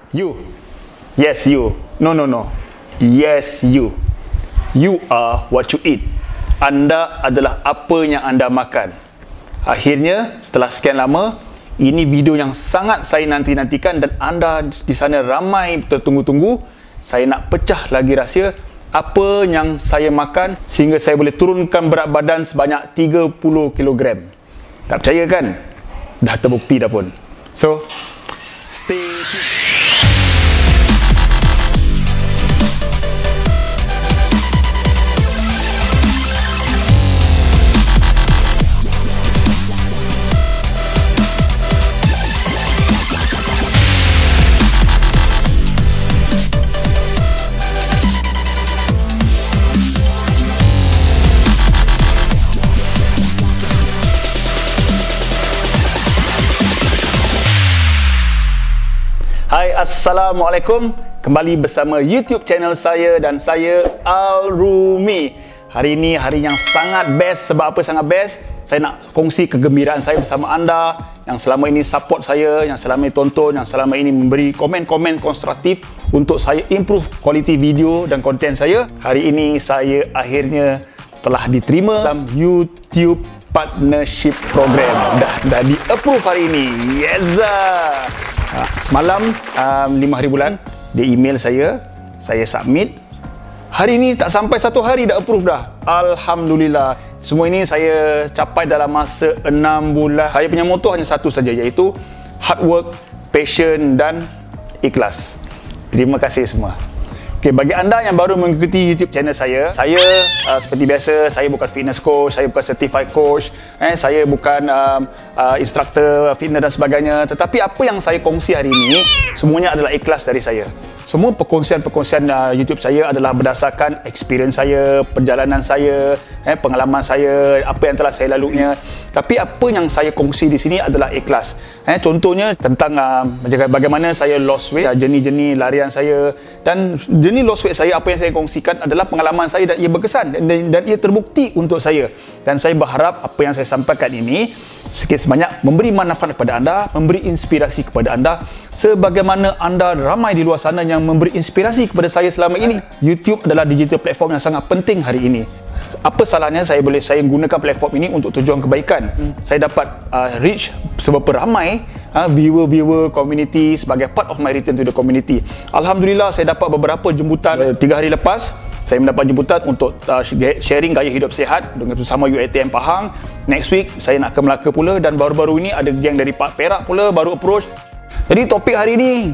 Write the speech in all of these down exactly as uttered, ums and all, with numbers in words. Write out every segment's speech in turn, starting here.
You. Yes, you. No, no, no. Yes, you. You are what you eat. Anda adalah apa yang anda makan. Akhirnya, setelah sekian lama, ini video yang sangat saya nanti-nantikan dan anda di sana ramai tertunggu-tunggu. Saya nak pecah lagi rahsia apa yang saya makan sehingga saya boleh turunkan berat badan sebanyak tiga puluh kilogram. Tak percaya kan? Dah terbukti dah pun. So, stay tuned. Hai, Assalamualaikum. Kembali bersama YouTube channel saya dan saya Al-Rumi. Hari ini hari yang sangat best. Sebab apa sangat best? Saya nak kongsi kegembiraan saya bersama anda yang selama ini support saya, yang selama ini tonton, yang selama ini memberi komen-komen konstruktif untuk saya improve kualiti video dan konten saya. Hari ini saya akhirnya telah diterima dalam YouTube Partnership Program. Dah dah di-approve hari ini. Yes! Semalam um, lima hari bulan dia email saya, saya submit. Hari ini tak sampai satu hari dah approve dah. Alhamdulillah. Semua ini saya capai dalam masa enam bulan. Saya punya motto hanya satu saja, iaitu hard work, passion dan ikhlas. Terima kasih semua. Okay, bagi anda yang baru mengikuti YouTube channel saya, saya uh, seperti biasa, saya bukan fitness coach, saya bukan certified coach, eh, saya bukan um, uh, instructor fitness dan sebagainya. Tetapi apa yang saya kongsi hari ini, semuanya adalah ikhlas dari saya. Semua perkongsian-perkongsian uh, YouTube saya adalah berdasarkan experience saya, perjalanan saya, eh, pengalaman saya, apa yang telah saya laluinya. Tapi apa yang saya kongsi di sini adalah ikhlas. Eh, contohnya tentang uh, bagaimana saya lost weight, uh, jenis-jenis larian saya, dan jenis lost weight saya, apa yang saya kongsikan adalah pengalaman saya dan ia berkesan dan, dan, dan ia terbukti untuk saya. Dan saya berharap apa yang saya sampaikan ini sikit sebanyak memberi manfaat kepada anda, memberi inspirasi kepada anda, sebagaimana anda ramai di luar sana yang memberi inspirasi kepada saya selama ini. YouTube adalah digital platform yang sangat penting hari ini. Apa salahnya saya boleh saya gunakan platform ini untuk tujuan kebaikan? Hmm. Saya dapat uh, reach seberapa ramai uh, viewer-viewer community sebagai part of my return to the community. Alhamdulillah, saya dapat beberapa jemputan. Uh, tiga hari lepas saya mendapat jemputan untuk uh, sharing gaya hidup sihat dengan bersama U I T M Pahang. Next week saya nak ke Melaka pula, dan baru-baru ini ada geng dari Perak pula baru approach. Jadi topik hari ini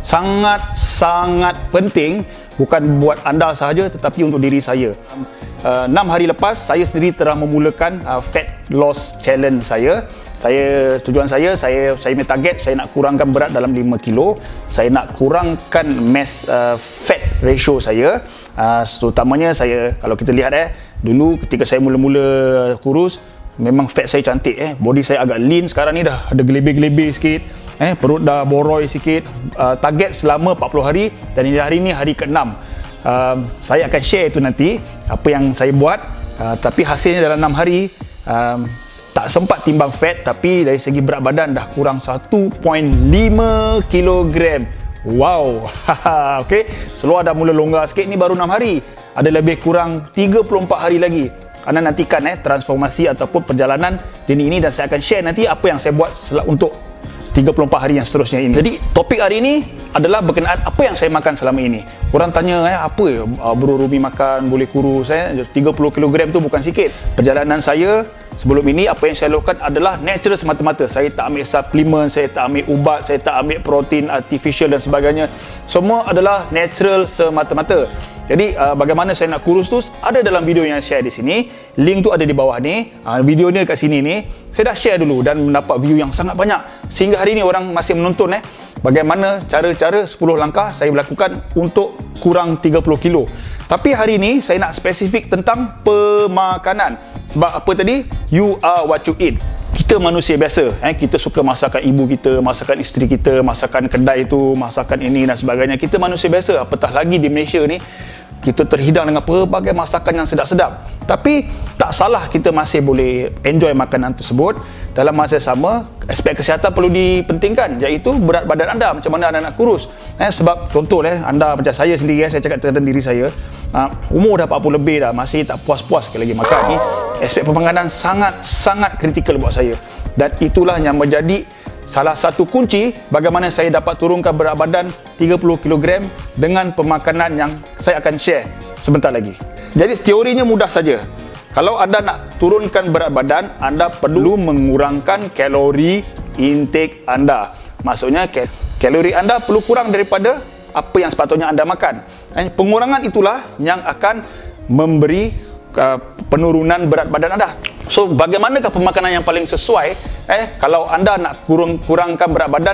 sangat-sangat penting, bukan buat anda sahaja tetapi untuk diri saya. Uh, enam hari lepas saya sendiri telah memulakan uh, fat loss challenge saya. Saya tujuan saya saya saya punya target, saya nak kurangkan berat dalam lima kilo. Saya nak kurangkan mass uh, fat ratio saya. Uh, terutamanya saya, kalau kita lihat eh dulu ketika saya mula-mula kurus, memang fat saya cantik eh, body saya agak lean. Sekarang ni dah ada gelebih-gelebih sikit. Eh, perut dah boroi sikit. Uh, target selama empat puluh hari, dan ini hari ini hari keenam. Uh, saya akan share itu nanti apa yang saya buat, uh, tapi hasilnya dalam enam hari uh, tak sempat timbang fat, tapi dari segi berat badan dah kurang satu perpuluhan lima kilogram. Wow. Okey, seluar dah mula longgar sikit. Ni baru enam hari, ada lebih kurang tiga puluh empat hari lagi. Anda nantikan eh transformasi ataupun perjalanan Dini ini, dan saya akan share nanti apa yang saya buat untuk tiga puluh empat hari yang seterusnya ini. Jadi topik hari ini adalah berkenaan apa yang saya makan selama ini. Orang tanya eh, apa ya Bro Rumi makan boleh kurus eh? tiga puluh kilogram tu bukan sikit. Perjalanan saya sebelum ini, apa yang saya lakukan adalah natural semata-mata. Saya tak ambil suplemen, saya tak ambil ubat, saya tak ambil protein artificial dan sebagainya. Semua adalah natural semata-mata. Jadi uh, bagaimana saya nak kurus tu ada dalam video yang saya share di sini. Link tu ada di bawah ni. Uh, video ni dekat sini ni saya dah share dulu dan mendapat view yang sangat banyak. Sehingga hari ni orang masih menonton eh bagaimana cara-cara sepuluh langkah saya lakukan untuk kurang tiga puluh kilo. Tapi hari ni saya nak spesifik tentang pemakanan. Sebab apa tadi? You are what you eat. Kita manusia biasa, eh, kita suka masakan ibu kita, masakan isteri kita, masakan kedai itu, masakan ini dan sebagainya. Kita manusia biasa, apatah lagi di Malaysia ni kita terhidang dengan pelbagai masakan yang sedap-sedap. Tapi tak tak salah kita masih boleh enjoy makanan tersebut. Dalam masa sama, aspek kesihatan perlu dipentingkan, iaitu berat badan anda, macam mana anda nak kurus. Eh, sebab contoh eh, anda macam saya sendiri, eh, saya cakap tentang diri saya, uh, umur dah empat puluh lebih dah, masih tak puas-puas sekali lagi makan ni. Aspek pemakanan sangat-sangat kritikal buat saya. Dan itulah yang menjadi salah satu kunci bagaimana saya dapat turunkan berat badan tiga puluh kilogram dengan pemakanan yang saya akan share sebentar lagi. Jadi teorinya mudah saja. Kalau anda nak turunkan berat badan, anda perlu mengurangkan kalori intake anda. Maksudnya kalori anda perlu kurang daripada apa yang sepatutnya anda makan. Pengurangan itulah yang akan memberi uh, penurunan berat badan anda. So, bagaimanakah pemakanan yang paling sesuai eh kalau anda nak kurang kurangkan berat badan?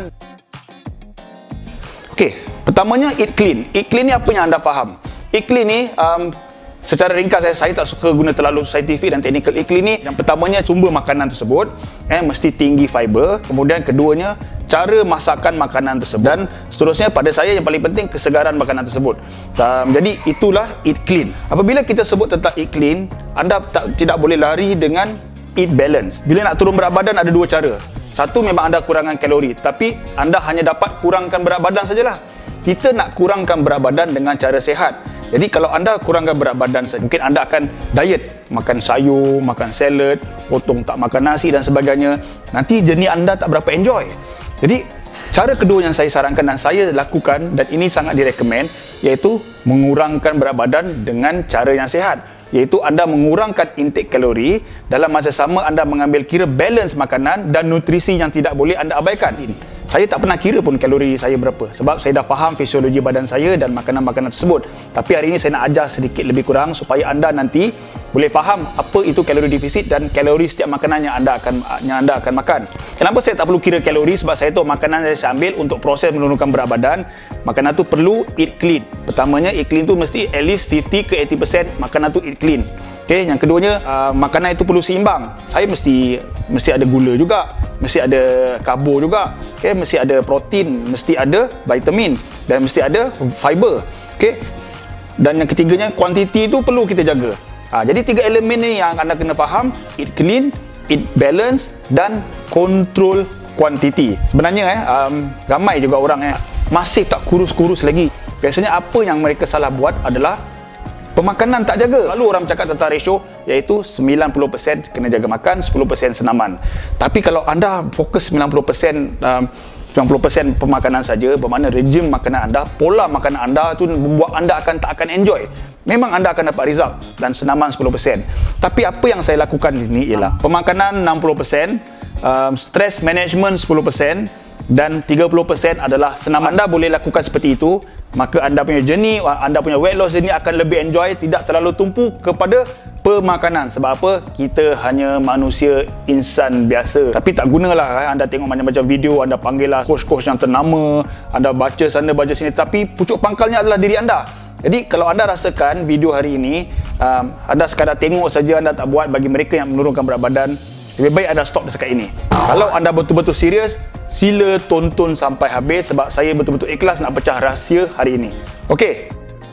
Okey, pertamanya eat clean. Eat clean ni apa yang anda faham? Eat clean ni um, secara ringkas saya, saya tak suka guna terlalu saintifik dan teknikal. Eat clean ni yang pertamanya sumber makanan tersebut eh mesti tinggi fiber, kemudian keduanya cara masakan makanan tersebut, dan seterusnya pada saya yang paling penting kesegaran makanan tersebut. Um, jadi itulah eat clean. Apabila kita sebut tentang eat clean, anda tak, tidak boleh lari dengan eat balance. Bila nak turun berat badan ada dua cara. Satu, memang anda kurangkan kalori, tapi anda hanya dapat kurangkan berat badan sajalah. Kita nak kurangkan berat badan dengan cara sihat. Jadi kalau anda kurangkan berat badan, mungkin anda akan diet, makan sayur, makan salad, potong tak makan nasi dan sebagainya. Nanti jenis anda tak berapa enjoy. Jadi cara kedua yang saya sarankan dan saya lakukan, dan ini sangat direkomend, iaitu mengurangkan berat badan dengan cara yang sihat. Iaitu anda mengurangkan intake kalori, dalam masa sama anda mengambil kira balance makanan dan nutrisi yang tidak boleh anda abaikan. Ini saya tak pernah kira pun kalori saya berapa, sebab saya dah faham fisiologi badan saya dan makanan-makanan tersebut. Tapi hari ini saya nak ajar sedikit lebih kurang supaya anda nanti boleh faham apa itu kalori defisit dan kalori setiap makanan yang anda akan yang anda akan makan. Kenapa saya tak perlu kira kalori? Sebab saya tahu makanan yang saya ambil untuk proses menurunkan berat badan, makanan tu perlu eat clean. Pertamanya eat clean tu mesti at least fifty ke eighty percent makanan tu eat clean. Okey, yang keduanya uh, makanan itu perlu seimbang. Saya mesti mesti ada gula juga, mesti ada karbo juga. Okey, mesti ada protein, mesti ada vitamin dan mesti ada fiber. Okey. Dan yang ketiganya kuantiti itu perlu kita jaga. Ha, jadi tiga elemen ni yang anda kena faham: eat clean, eat balance dan control kuantiti. Sebenarnya eh um, ramai juga orang eh masih tak kurus-kurus lagi. Biasanya apa yang mereka salah buat adalah pemakanan tak jaga. Lalu orang cakap tentang ratio, iaitu sembilan puluh peratus kena jaga makan, sepuluh peratus senaman. Tapi kalau anda fokus sembilan puluh peratus um, sembilan puluh peratus pemakanan saja, bermakna rejim makanan anda, pola makanan anda tu membuat anda akan tak akan enjoy. Memang anda akan dapat result dan senaman sepuluh peratus. Tapi apa yang saya lakukan ini ialah pemakanan enam puluh peratus, um, stress management sepuluh peratus dan tiga puluh peratus adalah senaman. Anda boleh lakukan seperti itu, maka anda punya journey, anda punya weight loss ini akan lebih enjoy, tidak terlalu tumpu kepada pemakanan. Sebab apa? Kita hanya manusia insan biasa. Tapi tak gunalah anda tengok macam-macam video, anda panggil lah coach-coach yang ternama, anda baca sana baca sini, tapi pucuk pangkalnya adalah diri anda. Jadi kalau anda rasakan video hari ini um, anda sekadar tengok saja, anda tak buat, bagi mereka yang menurunkan berat badan, lebih baik anda stop dekat ini. Kalau anda betul-betul serius, sila tonton sampai habis, sebab saya betul-betul ikhlas nak pecah rahsia hari ini. Okey.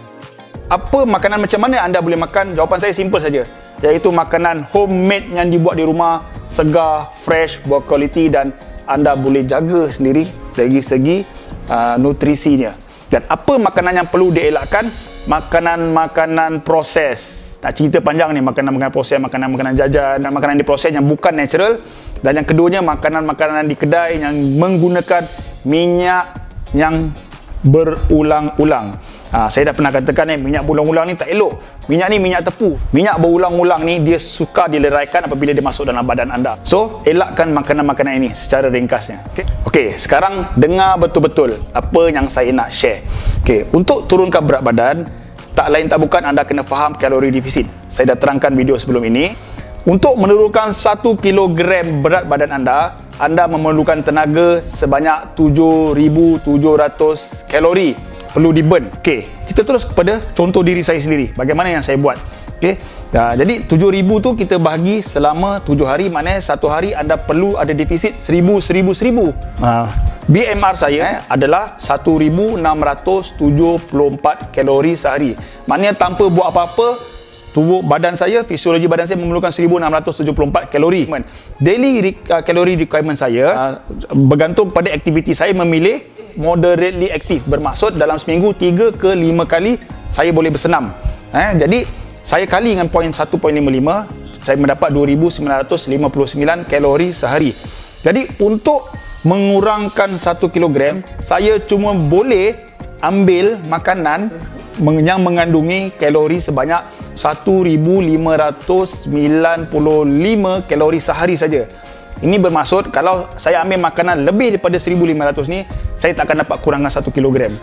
Apa makanan macam mana anda boleh makan? Jawapan saya simple saja, iaitu makanan homemade yang dibuat di rumah, segar, fresh, berkualiti, dan anda boleh jaga sendiri dari segi uh, nutrisinya. Dan apa makanan yang perlu dielakkan? Makanan-makanan proses. Nak cerita panjang ni, makanan-makanan proses, makanan-makanan jajan dan makanan diproses yang bukan natural. Dan yang keduanya, makanan-makanan di kedai yang menggunakan minyak yang berulang-ulang. Ha, saya dah pernah katakan ni, minyak berulang-ulang ni tak elok. Minyak ni minyak tepu. Minyak berulang-ulang ni dia suka dileraikan apabila dia masuk dalam badan anda. So, elakkan makanan-makanan ini secara ringkasnya. Okey. Okey, sekarang dengar betul-betul apa yang saya nak share. Okey, untuk turunkan berat badan, tak lain tak bukan anda kena faham kalori defisit. Saya dah terangkan video sebelum ini. Untuk menurunkan satu kilogram berat badan anda, anda memerlukan tenaga sebanyak tujuh ribu tujuh ratus kalori perlu di burn. Okey, kita terus kepada contoh diri saya sendiri. Bagaimana yang saya buat? Okey. Nah, jadi tujuh ribu tu kita bahagi selama tujuh hari, maknanya satu hari anda perlu ada defisit seribu, seribu, seribu. Ha. B M R saya eh, adalah seribu enam ratus tujuh puluh empat kalori sehari. Maknanya tanpa buat apa-apa, tubuh badan saya, fisiologi badan saya memerlukan seribu enam ratus tujuh puluh empat kalori. Daily uh, kalori requirement saya uh, bergantung pada aktiviti saya memilih moderately active. Bermaksud dalam seminggu tiga ke lima kali saya boleh bersenam. Eh, jadi saya kali dengan point satu perpuluhan lima lima, saya mendapat dua ribu sembilan ratus lima puluh sembilan kalori sehari. Jadi untuk mengurangkan satu kilogram, saya cuma boleh ambil makanan yang mengandungi kalori sebanyak seribu lima ratus sembilan puluh lima kalori sehari saja. Ini bermaksud kalau saya ambil makanan lebih daripada seribu lima ratus ni, saya tak akan dapat kurangan satu kilogram.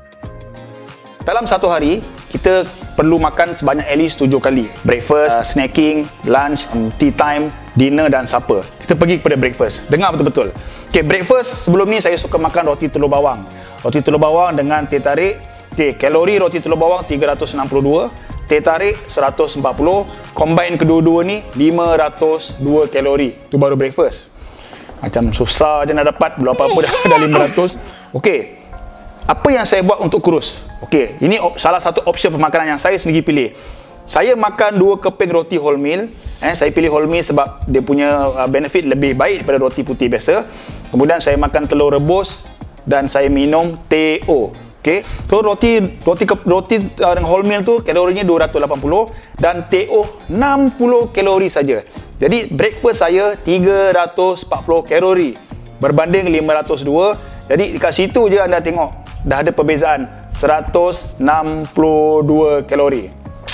Dalam satu hari, kita perlu makan sebanyak at least tujuh kali. Breakfast, uh, snacking, lunch, um, tea time, dinner dan supper. Kita pergi kepada breakfast. Dengar betul-betul. Okay, breakfast sebelum ni saya suka makan roti telur bawang. Roti telur bawang dengan teh tarik. Okay, kalori roti telur bawang tiga ratus enam puluh dua, teh tarik seratus empat puluh, combine kedua-dua ni lima ratus dua kalori. Tu baru breakfast. Macam susah je nak dapat, belum apa-apa dah ada lima ratus. Okey. Apa yang saya buat untuk kurus? Okey, ini salah satu opsi pemakanan yang saya sendiri pilih. Saya makan dua keping roti wholemeal. Eh, saya pilih wholemeal sebab dia punya uh, benefit lebih baik daripada roti putih biasa. Kemudian saya makan telur rebus dan saya minum teh O. Okey, so roti roti roti uh, dengan wholemeal tu kalorinya dua ratus lapan puluh dan teh O enam puluh kalori saja. Jadi breakfast saya tiga ratus empat puluh kalori berbanding lima ratus dua. Jadi dekat situ je anda tengok dah ada perbezaan seratus enam puluh dua kalori.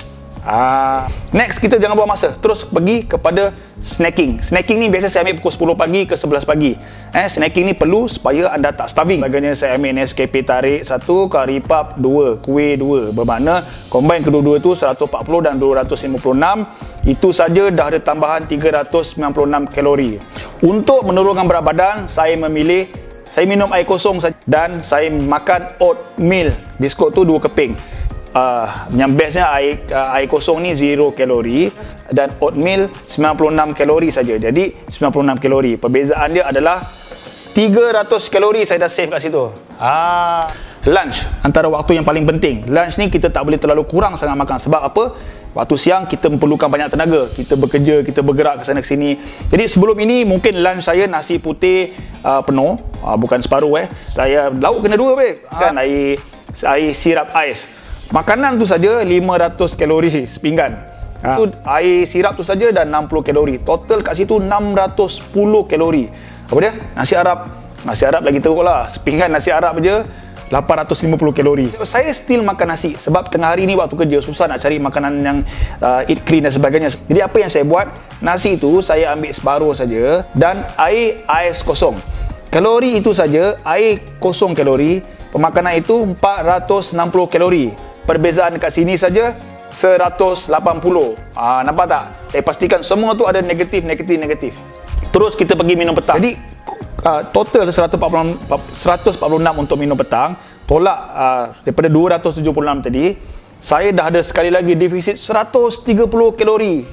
Ah, next kita jangan buang masa, terus pergi kepada snacking. Snacking ni biasa saya ambil pukul sepuluh pagi ke sebelas pagi. Eh, snacking ni perlu supaya anda tak starving. Bagainya saya ambil Nescafe tarik satu, kari pap dua, kuih dua. Bermakna combine kedua-dua tu seratus empat puluh dan dua ratus lima puluh enam. Itu saja dah ada tambahan tiga ratus sembilan puluh enam kalori. Untuk menurunkan berat badan, saya memilih saya minum air kosong saja dan saya makan oatmeal. Biskut tu dua keping. Uh, yang bestnya air, uh, air kosong ni zero kalori dan oatmeal sembilan puluh enam kalori saja. Jadi sembilan puluh enam kalori. Perbezaan dia adalah tiga ratus kalori saya dah save kat situ. Ah, lunch antara waktu yang paling penting. Lunch ni kita tak boleh terlalu kurang sangat makan. Sebab apa? Waktu siang kita memerlukan banyak tenaga. Kita bekerja, kita bergerak ke sana ke sini. Jadi sebelum ini mungkin lunch saya nasi putih uh, penuh, uh, bukan separuh eh. Saya lauk kena dua babe. Kan air air sirap ais. Makanan tu saja lima ratus kalori sepinggan. Ha. Tu air sirap tu saja dah enam puluh kalori. Total kat situ enam ratus sepuluh kalori. Apa dia? Nasi Arab. Nasi Arab lagi teruk lah. Sepinggan nasi Arab je lapan ratus lima puluh kalori. Saya still makan nasi sebab tengah hari ni waktu kerja susah nak cari makanan yang uh, eat clean dan sebagainya. Jadi apa yang saya buat? Nasi tu saya ambil separuh saja dan air ais kosong. Kalori itu saja, air kosong kalori. Pemakanan itu empat ratus enam puluh kalori. Perbezaan dekat sini saja seratus lapan puluh. Ah, nampak tak? Saya pastikan semua tu ada negatif, negatif, negatif. Terus kita pergi minum petang. Jadi uh, total seratus empat puluh enam untuk minum petang. Tolak uh, daripada dua ratus tujuh puluh enam tadi, saya dah ada sekali lagi defisit seratus tiga puluh kalori.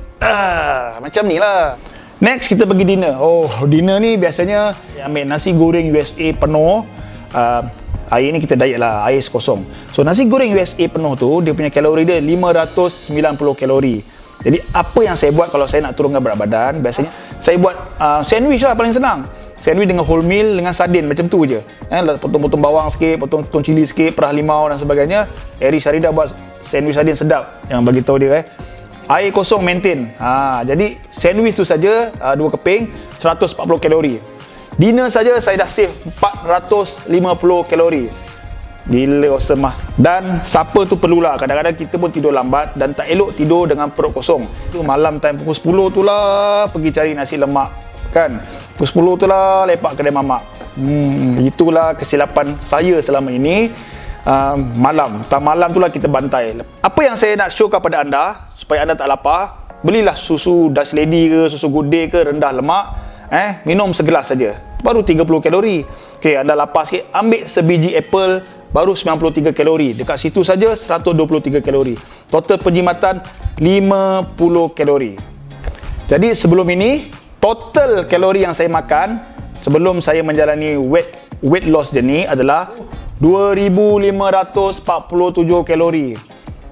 Ah, macam ni lah. Next kita pergi dinner. Oh, dinner ni biasanya ambil nasi goreng U S A penuh. Uh, Air ni kita diet lah, air kosong. So nasi goreng U S A penuh tu, dia punya kalori dia lima ratus sembilan puluh kalori. Jadi apa yang saya buat kalau saya nak turunkan berat badan? Biasanya saya buat uh, sandwich lah, paling senang. Sandwich dengan wholemeal dengan sardin, macam tu je. Eh, potong-potong bawang sikit, potong-potong cili sikit, perah limau dan sebagainya. Eri Syarida buat sandwich sardin sedap yang bagi tahu dia eh. Air kosong maintain. Ha, jadi sandwich tu saja uh, dua keping, seratus empat puluh kalori. Dinner saja saya dah save empat ratus lima puluh kalori. Gila awesome lah. Dan supper tu perlulah. Kadang-kadang kita pun tidur lambat dan tak elok tidur dengan perut kosong. Tu malam time pukul sepuluh tu lah pergi cari nasi lemak kan. Pukul sepuluh tu lah lepak kedai mamak. Hmm, itulah kesilapan saya selama ini. Uh, malam, tak malam tu lah kita bantai. Apa yang saya nak show kepada anda supaya anda tak lapar, belilah susu Dutch Lady ke, susu Good Day ke, rendah lemak. Eh, minum segelas saja. Baru tiga puluh kalori. Okey, anda lapar sikit, ambil sebiji apple, baru sembilan puluh tiga kalori. Dekat situ saja seratus dua puluh tiga kalori. Total penjimatan lima puluh kalori. Jadi sebelum ini, total kalori yang saya makan sebelum saya menjalani weight weight loss journey adalah dua ribu lima ratus empat puluh tujuh kalori.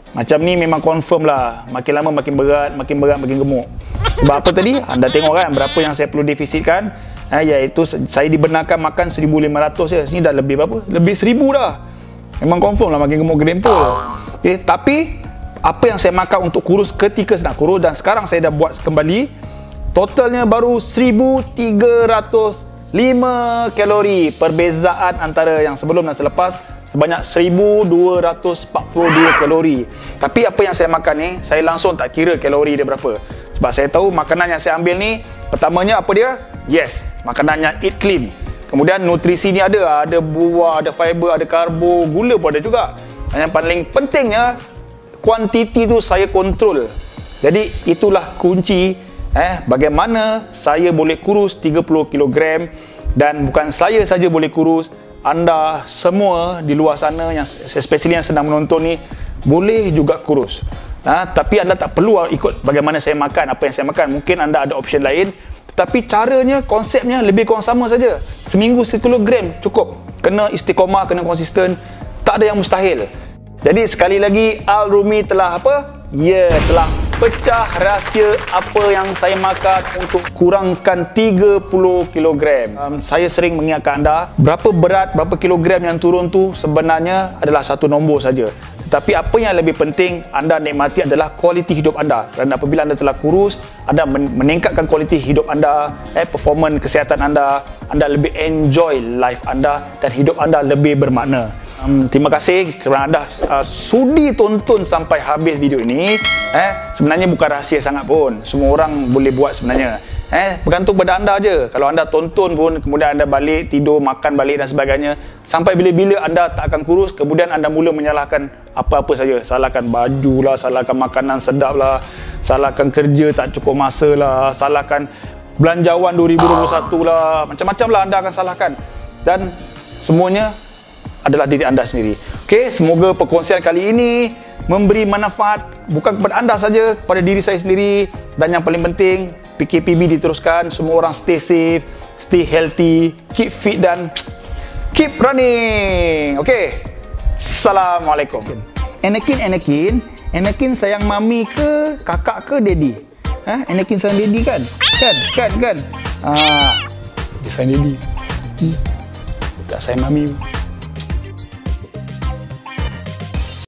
Macam ni memang confirm lah, makin lama makin berat, makin berat makin gemuk. Sebab apa tadi? Anda tengok kan berapa yang saya perlu defisitkan, eh, iaitu saya dibenarkan makan seribu lima ratus je. Sini dah lebih berapa? Lebih seribu dah. Memang confirm lah makin gemuk gedempul. Okay, tapi apa yang saya makan untuk kurus ketika sedang kurus dan sekarang saya dah buat kembali, totalnya baru seribu tiga ratus lima kalori. Perbezaan antara yang sebelum dan selepas sebanyak seribu dua ratus empat puluh dua kalori. Tapi apa yang saya makan ni, saya langsung tak kira kalori dia berapa. Sebab saya tahu makanan yang saya ambil ni, pertamanya apa dia? Yes, makanannya eat clean. Kemudian nutrisi ni ada, ada buah, ada fiber, ada karbo, gula pun ada juga. Dan yang paling pentingnya, kuantiti tu saya kontrol. Jadi itulah kunci eh bagaimana saya boleh kurus tiga puluh kilogram. Dan bukan saya saja boleh kurus, anda semua di luar sana yang especially yang sedang menonton ni boleh juga kurus. Ha, tapi anda tak perlu ikut bagaimana saya makan, apa yang saya makan. Mungkin anda ada option lain, tetapi caranya, konsepnya lebih kurang sama saja. Seminggu sepuluh gram cukup. Kena istiqomah, kena konsisten, tak ada yang mustahil. Jadi sekali lagi, Al-Rumi telah apa? Ya, telah pecah rahsia apa yang saya makan untuk kurangkan tiga puluh kilogram. Um, saya sering mengingatkan anda, berapa berat, berapa kilogram yang turun tu sebenarnya adalah satu nombor saja. Tetapi apa yang lebih penting anda nikmati adalah kualiti hidup anda. Dan apabila anda telah kurus, anda meningkatkan kualiti hidup anda, eh, performance kesihatan anda, anda lebih enjoy life anda dan hidup anda lebih bermakna. Um, terima kasih kerana anda uh, sudi tonton sampai habis video ini. Eh, sebenarnya bukan rahsia sangat pun. Semua orang boleh buat sebenarnya. Eh, bergantung pada anda aja. Kalau anda tonton pun, kemudian anda balik, tidur, makan balik dan sebagainya, sampai bila-bila anda tak akan kurus, kemudian anda mula menyalahkan apa-apa saja. Salahkan baju lah, salahkan makanan sedap lah, salahkan kerja tak cukup masa lah, salahkan belanjawan dua ribu dua puluh satu lah, macam-macam lah anda akan salahkan. Dan semuanya adalah diri anda sendiri. Okey, semoga perkongsian kali ini memberi manfaat bukan kepada anda saja, kepada diri saya sendiri. Dan yang paling penting, P K P B diteruskan, semua orang stay safe, stay healthy, keep fit dan keep running. Okey, Assalamualaikum. Anakin, Anakin, Anakin sayang mami ke kakak ke daddy? Ha? Anakin sayang daddy kan? Kan, kan, kan? Ah, dia sayang daddy. Hmm. Tak sayang mami.